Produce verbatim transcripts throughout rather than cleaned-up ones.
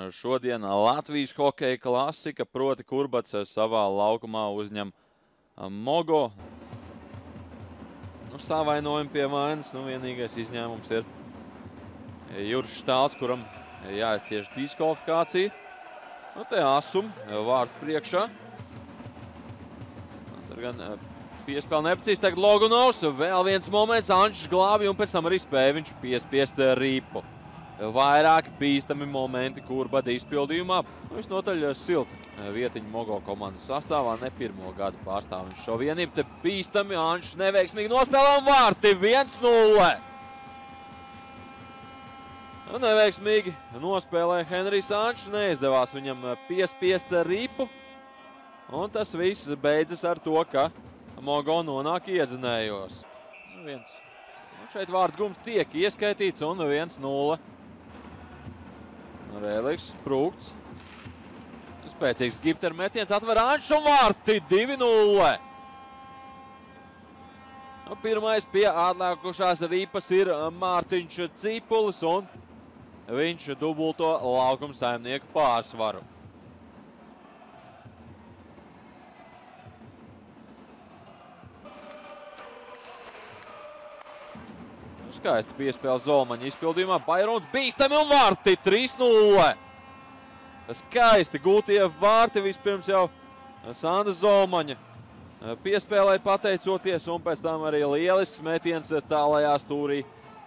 šodien Latvijas hokeja klasika, proti Kurbats savā laukumā uzņem Mogo. Nu, savainojumi pie vainas, nu vienīgais izņēmums ir Juris Štāls, kuram jāizcieš diskvalifikācija. Nu, te Asum vārtu priekšā. Tur gan piespēle neprecīzi, tagad Logunovs, vēl viens moments, Anšs glābi un pēc tam arī spēja viņš piespiest Rīpu. Vairāki bīstami momenti Kurbada izpildījumā. Visnotaļ silta vietiņa Mogo komandas sastāvā, ne pirmo gadu pārstāv viņš šo vienību. Te bīstami, Anšs neveiksmīgi nospēlē un vārti viens nulle. Neveiksmīgi nospēlē Henrijs Anšs, neizdevās viņam piespiest Rīpu. Un tas viss beidzas ar to, ka Mogo nonāk iedzinējos. Viens. Un šeit vārtu gums tiek ieskaitīts un viens nulle. Reliks Sprūgts. Spēcīgs Gipter metiens atver Anšs un vārti divi nulle. Nu, pirmais pie atlēkušās Rīpas ir Mārtiņš Cipulis un viņš dubulto laukuma saimnieku pārsvaru. Skaisti piespēle Zolmaņa izpildījumā. Bairons bīstami un vārti trīs nulle. Skaisti gūtie vārti vispirms jau Sanda Zolmaņa piespēlē pateicoties un pēc tam arī lielisks metiens tālajā stūrī.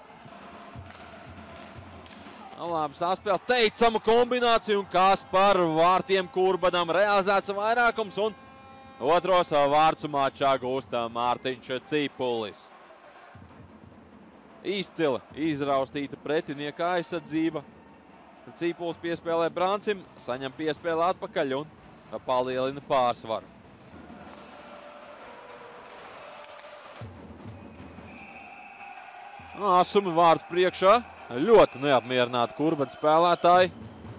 Labi saspēle, teicama kombinācija un kas par vārtiem Kurbadam realizēts vairākums un otros vārtu mačā gūst Mārtiņš Cipulis. Izcila, izraustīta pretinieka aizsardzība. Cipulis piespēlē Brancim, saņem piespēli atpakaļ un palielina pārsvaru. Asumi vārtu priekšā. Ļoti neapmierināti Kurbada spēlētāji.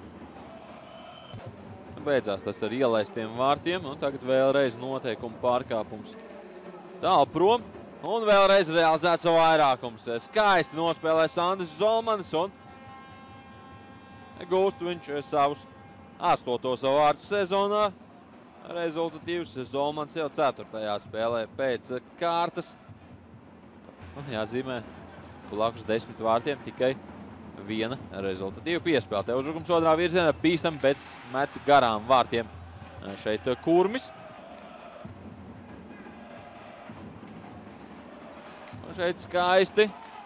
Beidzās tas ar ielaistiem vārtiem un tagad vēlreiz noteikumu pārkāpums. Tālu prom. Un vēlreiz realizēts vairākums. Skaisti nospēlē Sandis Zolmanis un gūst viņš savus astotos vārtu sezonā. Rezultatīvs Zolmanis jau ceturtajā spēlē pēc kārtas. Un jāzīmē blakus desmit vārtiem tikai viena rezultatīva piespēle. Te uzbrukums otrā virzienā bīstam, bet met garām vārtiem šeit Kurmis. Šeit skaisti.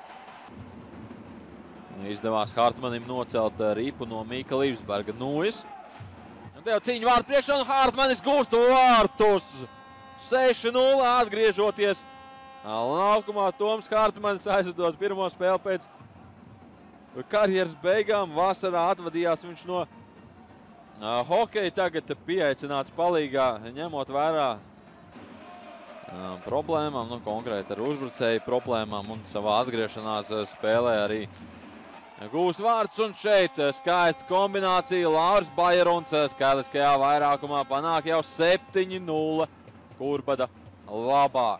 Izdevās Hartmanim nocelt Rīpu no Mīka Līvsberga nūjas. Te jau cīņa vārtu priekšā un Hartmanis gūst vārtus. seši nulle atgriežoties laukumā. Toms Hartmanis aizvadot pirmo spēli pēc karjeras beigām. Vasarā atvadījās viņš no hokeja. Tagad pieaicināts palīgā, ņemot vērā problēmām, nu, konkrēti ar uzbrucēju problēmām un savā atgriešanās spēlē arī gūs vārds. Un šeit skaista kombinācija. Lauris Bairons skaidriskajā vairākumā panāk jau septiņi nulle Kurbada labā.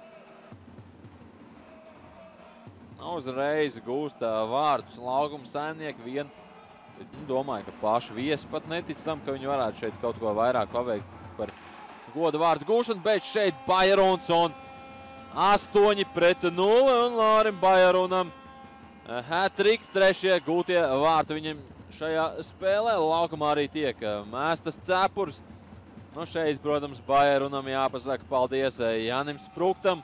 Uzreiz gūst vārdus laukuma saimnieki vien. Domāju, ka paši viesi pat netic tam, ka viņi varētu šeit kaut ko vairāk paveikt par goda vārdu gūšanu, bet šeit Bairons un astoņi pret nulle un Laurim Baironam hat-triks, trešie gūtie vārti viņam šajā spēlē. Laukumā arī tiek mēstas cepurs. Nu šeit, protams, Baironam jāpasaka paldies Jānim Sprūgtam.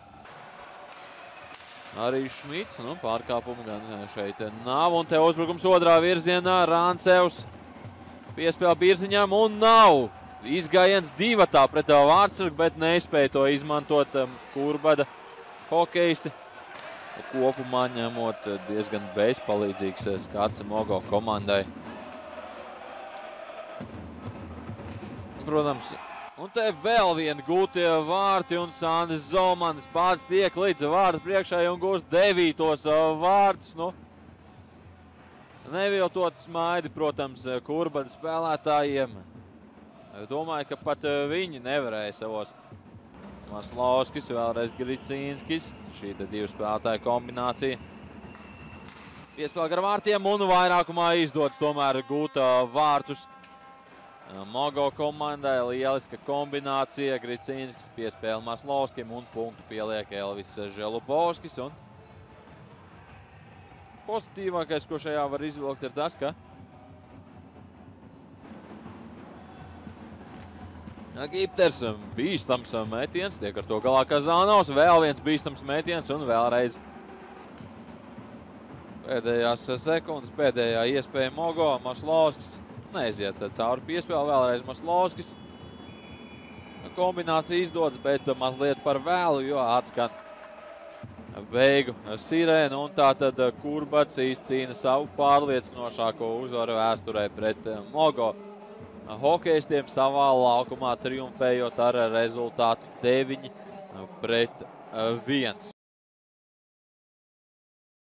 Arī Šmits, nu pārkāpumu gan šeit nav. Un te uzbrukums otrā virzienā, Rāncevs piespēle Birziņām un nav. Izgājiens divatā pret Vārtsargu, bet neizspēja to izmantot Kurbada hokejisti. Kopumā ņemot diezgan bezpalīdzīgs skats Mogo komandai. Protams, un te vēl viena gūtie vārti un Sandis Zolmanis pats tiek līdz vārtu priekšā un gūst devītos vārtus. Nu, neviltot smaidi, protams, Kurbada spēlētājiem. Domāju, ka pat viņi nevarēja savos. Maslovskis, vēlreiz Gricīnskis. Šī te divu spēlētāju kombinācija. Piespēle gar vārtiem un vairākumā izdodas tomēr gūt vārtus. Mogo komandai lieliska kombinācija. Gricīnskis piespēle Maslovskim un punktu pieliek Elvis Želubovskis. Un pozitīvākais, ko šajā var izvilkt, ir tas, ka Gipters bīstams metiens, tiek ar to galā Kazanovs, vēl viens bīstams metiens un vēlreiz pēdējās sekundes, pēdējā iespēja Mogo, Maslovskis neiziet cauri piespēli, vēlreiz Maslovskis. Kombinācija izdodas, bet mazliet par vēlu, jo atskan beigu sirēna un tātad Kurbats izcīna savu pārliecinošāko uzvaru vēsturē pret Mogo. Hokejistiem savā laukumā triumfējot ar rezultātu deviņi pret viens.